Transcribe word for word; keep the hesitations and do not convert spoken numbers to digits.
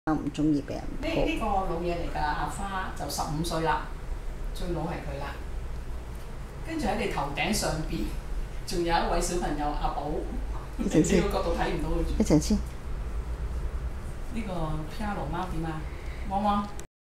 唔中意俾人呢抱。 呢個老嘢嚟㗎，阿花就十五歲啦，最老係佢啦。跟住喺你頭頂上邊，仲有一位小朋友阿寶， 一陣先， 呢個角度睇唔到佢住。 一陣先。 呢個 Piano 貓點啊？汪汪。